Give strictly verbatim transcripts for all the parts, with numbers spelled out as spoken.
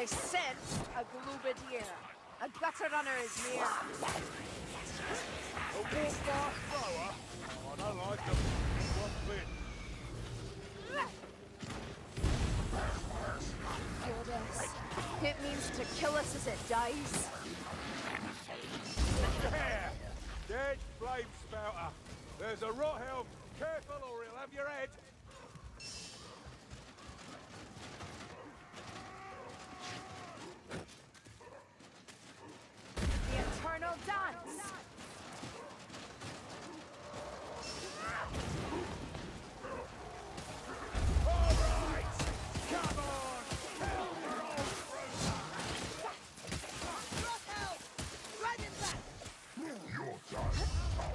I sense a Glubadier. A gutter runner is near. A walk fast thrower? I don't like them. One bit. Kill this. It means to kill us as it dies. There! Dead flame spouter. There's a rot helm. Careful or he'll have your head. The eternal dance. All right! Come on! Help your old bruiser! Rot help! Right in back! Your time.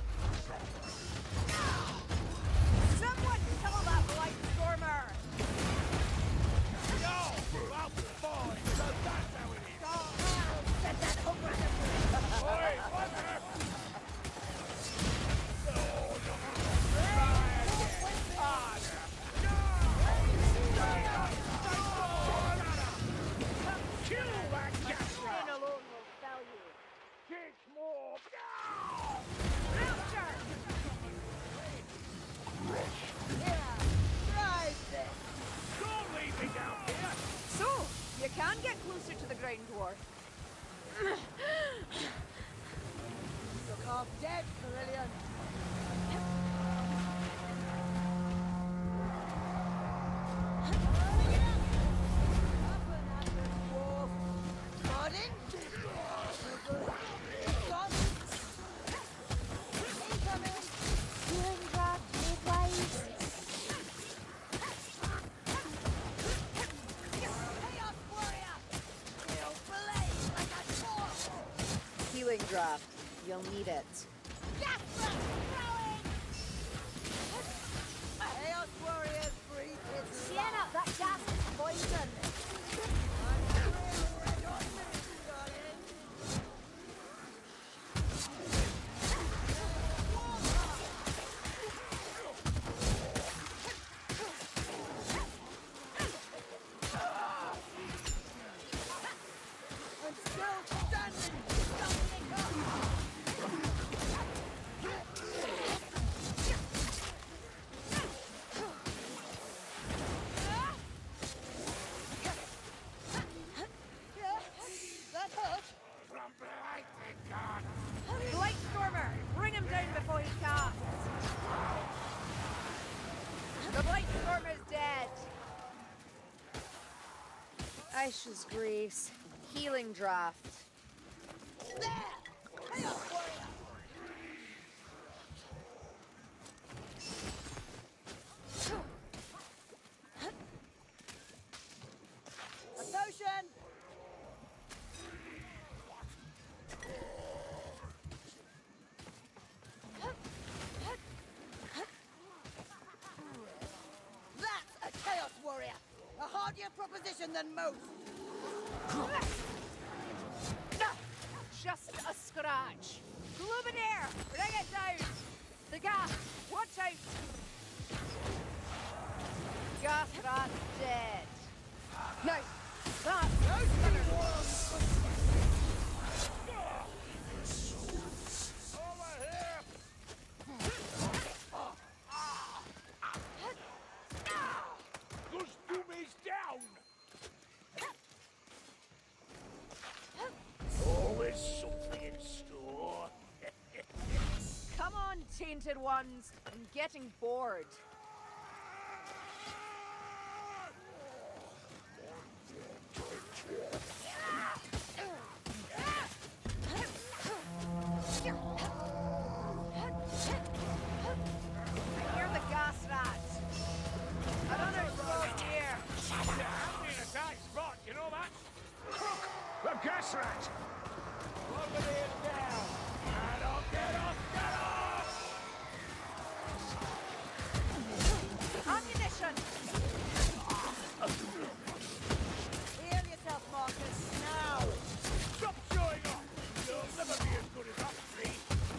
Someone kill that Blight Stormer! No! Well, fine, so that's how it is. Set that hook right up. Oi, what the... Kill that gas Pain rat! alone will fell you. Kick more! Rapture! Yeah, try this. Don't leave me down here! So, you can get closer to the ground dwarf. Look half dead, Carillion. Up and at the dwarf. Pardon? Gone. Incoming. Healing grab, midwives. Chaos warrior. He'll blaze like a torch. Healing draft. You'll need it. Gas rat throwing. Chaos warriors breathe his Sienna, that gas is poison. I'm still standing. Something up. Yeah, that hurt. From Blighted God! Blight Stormer, bring him down before he casts. The Blight Stormer's dead. Aisha's Grace. Healing draft. There! Chaos warrior! A potion! That's a chaos warrior! A hardier proposition than most! Just a scratch. Glubadair, bring it down. The gas, watch out. Gas rat dead. No, that's Over here! Those doomies down! Always something in store. Come on, tainted ones. I'm getting bored. I hear the gas rat. Another close here. I'm being attacked, Spot, you know that? The gas rat! Over there down! Get off, get off, get off! Ammunition. Heal yourself, Marcus, now! Stop showing off! You'll never be as good as us three!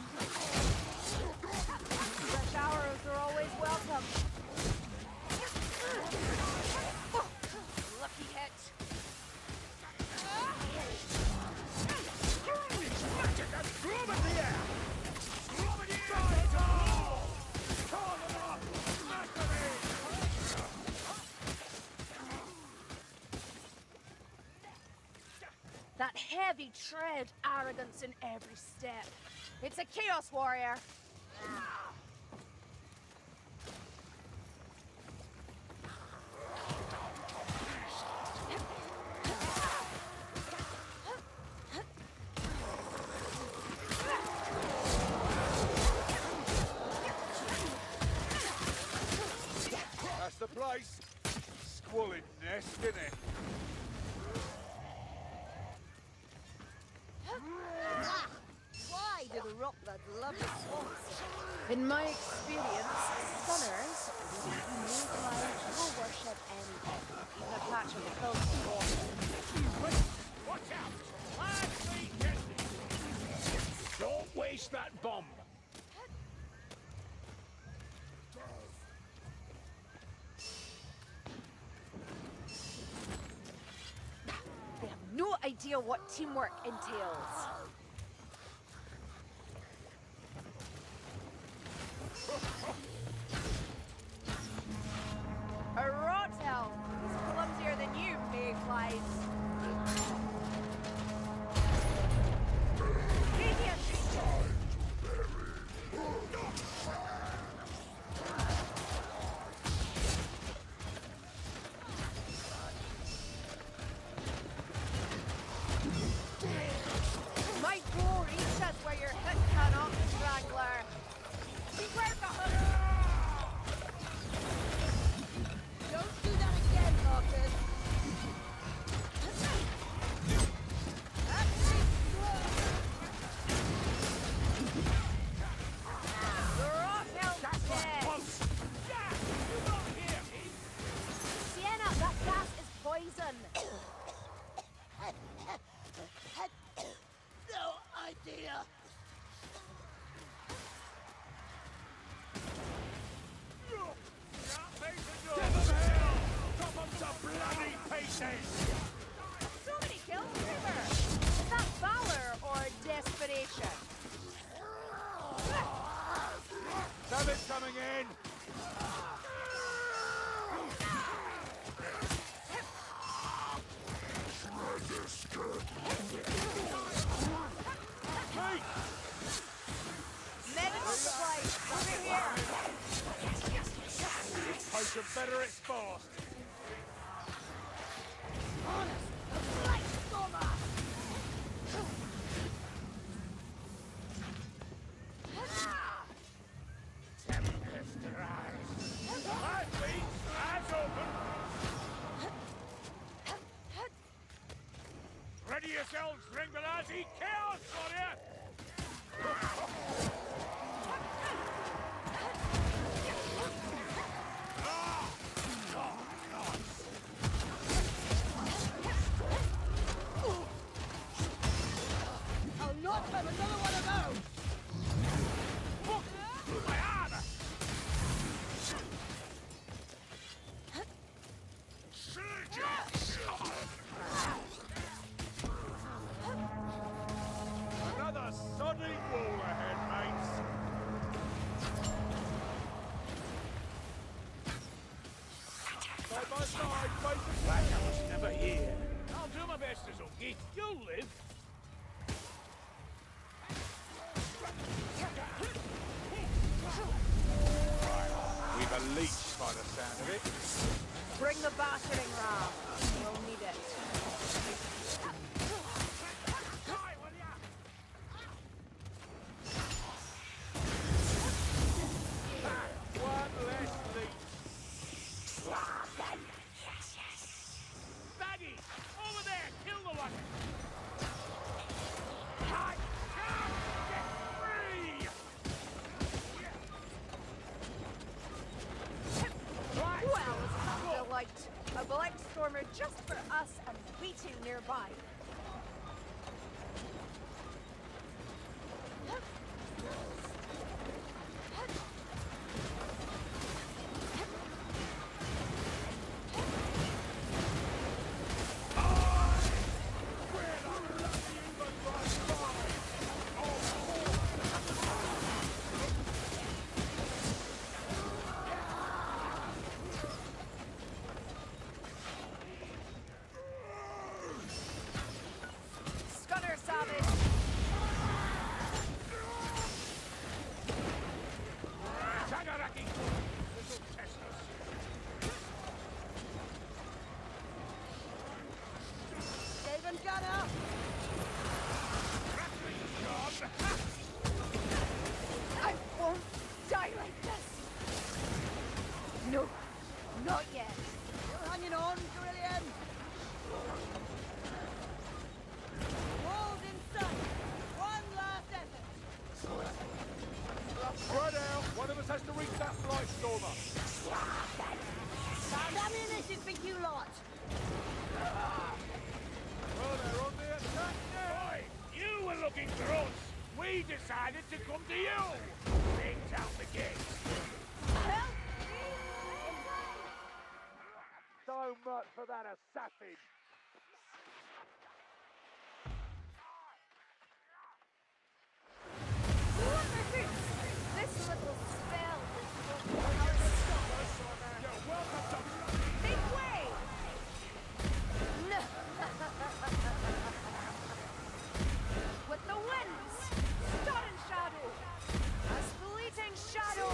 Fresh arrows are always welcome. Lucky hit. That heavy tread, arrogance in every step. It's a Chaos Warrior. That's the place. Squalid nest, isn't it? Why do the Rocklords love the swamps? In my experience, Sunners will worship anything, even a patch of filthy water. Watch out! Last feet, Jesse! Don't waste that bomb. They have no idea what teamwork entails. A Rotel! He's clumsier than you, Mayflies. Radiant! Might go reach us where your hit cannot, Strangler. Beware the hunter! Don't do that again, Marcus. The Rotel's dead! Close! Yeah! You not hear me? Sienna, that gas is poison! No idea. Give them hell! Chop them to bloody pieces! So many kills, River! Is that valor or desperation? Something's coming in! Hey! Medical supplies, over here! This potion better exposed! Tempest rise! My feet, eyes open! Ready yourselves, Ringalati! Chaos for you! I'll not have another one of those. My armor! Another soddy wall ahead, mates. Side by side, face the like I was never here. I'll do my best, Azuki. You'll live. We've a leech by the sound of it. Bring the battering ram. We'll need it. One less leech. Baggy! Over there! Kill the one! I can't get free! Right. Well, isn't that delight? A black stormer just for us and waiting nearby. decided to come to you. Things out the gate. Help me! So much for that assassin. This little spell will help us stop us. You're welcome to... Make way! No. With the winds, Storm Shadow, a fleeting shadow.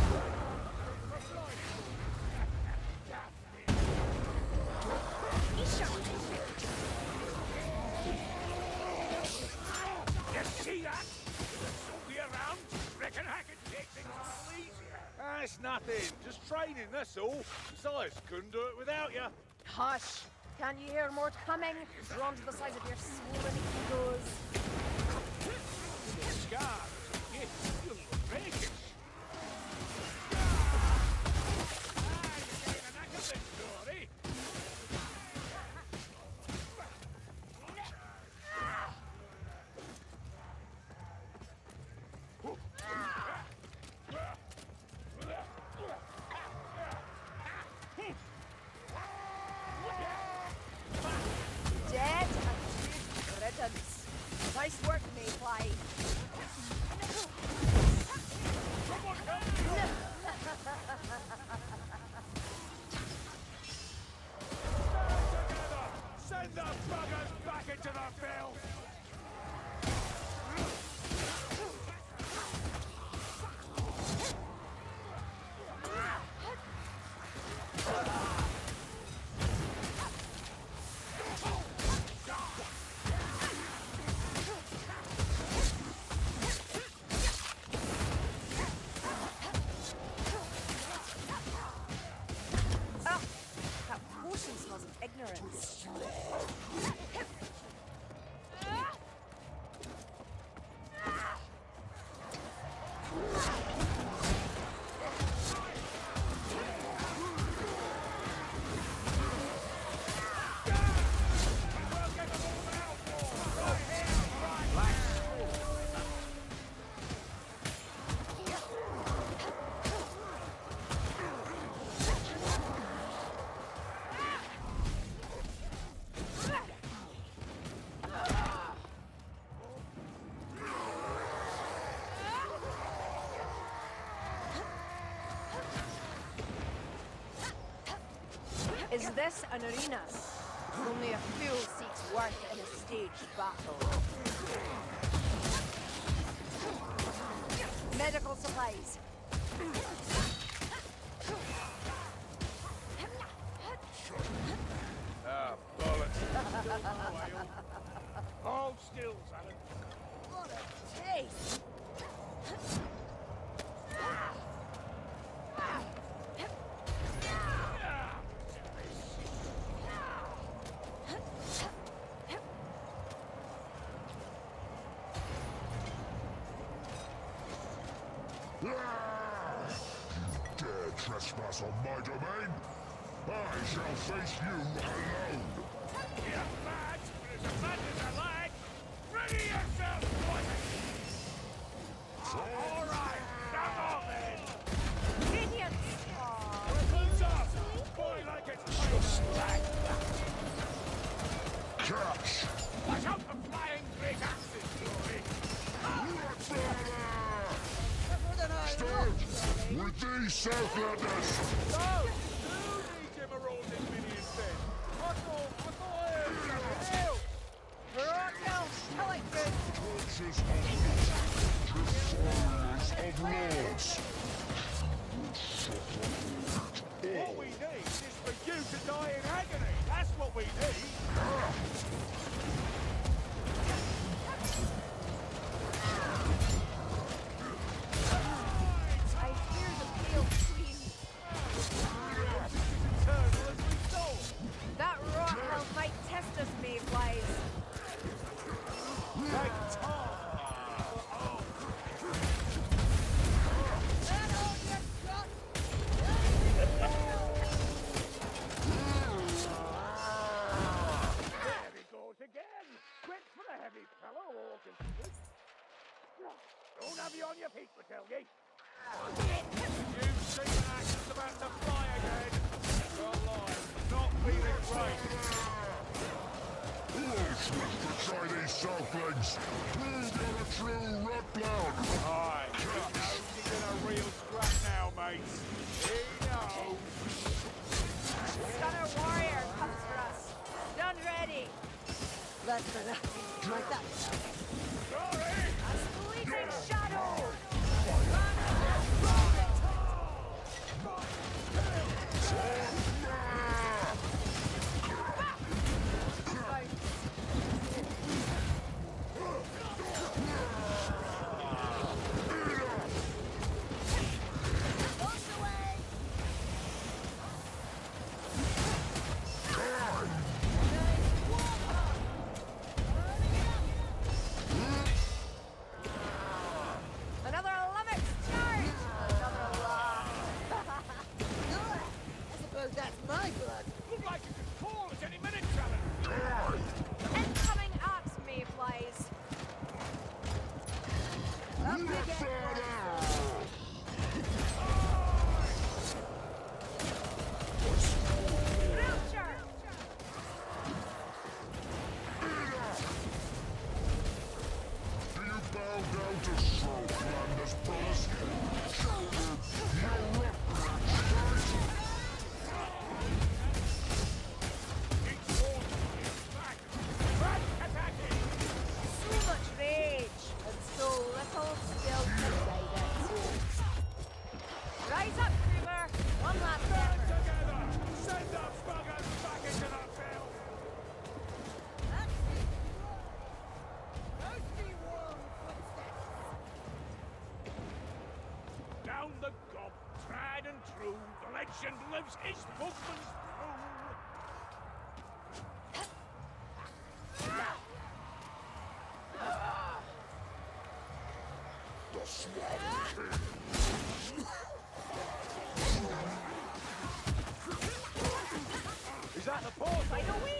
You see that? Be around. Reckon I can take things a little easier. Ah, it's nothing. Just training, that's all. Besides, couldn't do it without you. Hush! Can you hear more coming? Drawn to the size of your swollen egos. Scars. Yes, you look rakish. Ah, you're getting the knack of this story. Dead and good riddance. Nice work, Mayfly. Send the buggers back into the field! Ah, that potion smells of ignorance. Is this an arena? Only a few seats worth in a staged battle. Medical supplies. Ah, bollocks. Hold still, Alan. What a taste! Dare trespass on my domain? I shall face you alone. You're mad, but as a man as I like. Ready yourself, boys! All right, come on then! Minions! Weapons up! Boy like it's just like that! Catch! Watch out for flying great axes, Glory! Tougher than I Stand with these Southlanders! No! Who needs emeralding minions then? I thought, I thought I heard something else. Right now, I like good. Torches of lust, destroyers of lords. What we need is for you to die in agony. That's what we need. I hear the pale queen. Eternal as we thought. That rock hell might test us, Mayflies. Take time. That all you got? There he goes again! Quick for the heavy fellow, all considered. Don't have you on your feet, Matilda. You've seen that just about to fly again. Well, live. Not feeling great. The Chinese Southlands! Prove you're a true Rutland! Aye, he knows he's in a real scrap now, mates. He knows. Stunner warrior comes for us. Done ready. Less than a... like that. Sorry! A fleeting shadow. Another Lummox charge. Another laugh. I suppose that's my blood. Look like you could call us any minute, Talon. Incoming axe mayflies. Up we get. Butcher. Do you bow down to Southlanders, brothers? Show them your Rutland It's all it's back. Back attacking! So much rage and so little skill to guide it. Rise up, Kruber. One last Stand effort. together! Send the buggers back into the field! Thirsty warm footsteps. Down the gob, tried and true, the legend lives his movements through. The Swamp King! Is that the port? By the way,